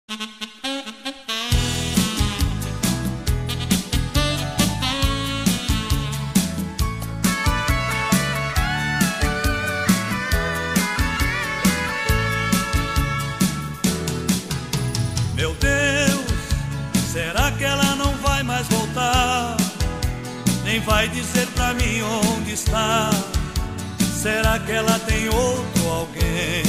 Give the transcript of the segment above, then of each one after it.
Meu Deus, será que ela não vai mais voltar? Nem vai dizer pra mim onde está? Será que ela tem outro alguém?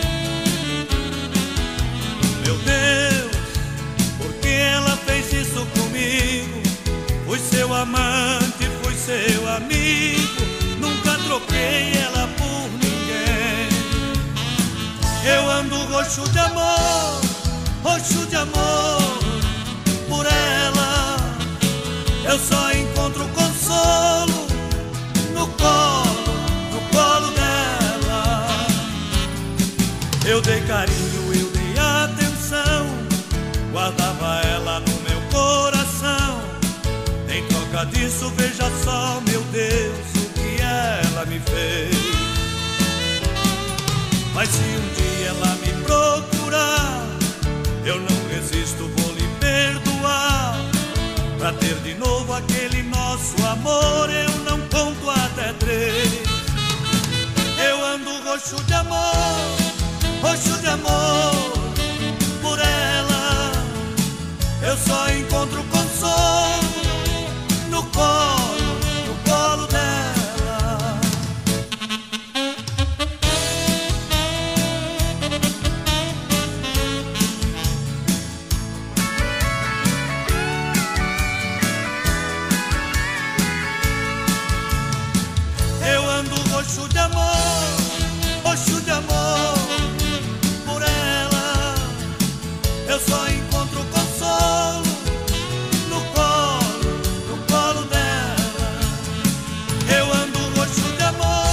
Meu Deus, por que ela fez isso comigo? Fui seu amante, fui seu amigo, nunca troquei ela por ninguém. Eu ando roxo de amor por ela. Eu só encontro consolo no colo dela. Eu dei carinho, eu dei atenção, guardava ela no meu coração. Em troca disso, veja só, meu Deus, o que ela me fez. Mas se um dia ela me procurar, eu não resisto, vou lhe perdoar. Pra ter de novo aquele nosso amor, eu não conto até 3. Eu ando roxo de amor por ela. Eu só encontro consolo no colo dela. Eu ando roxo de amor por ela. Eu só encontro consolo no colo dela. Eu ando roxo de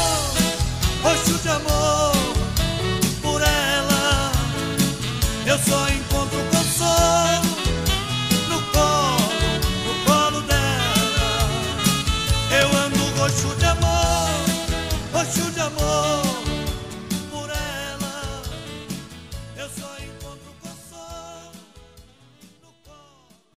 amor por ela. Eu só encontro consolo no colo dela. Eu ando roxo de amor